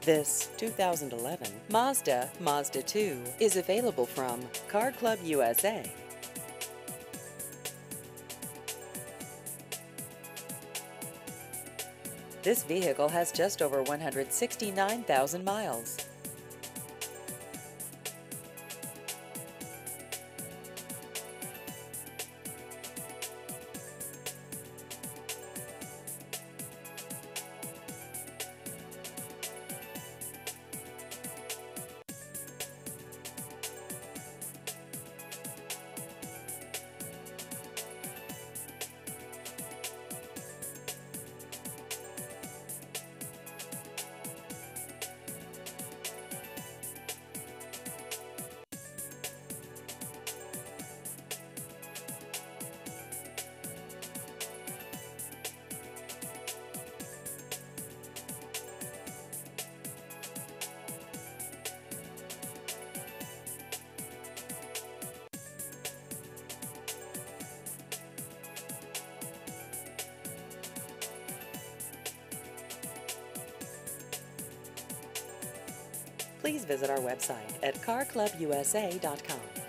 This 2011 Mazda 2 is available from Car Club USA. This vehicle has just over 169,000 miles. Please visit our website at carclubusa.com.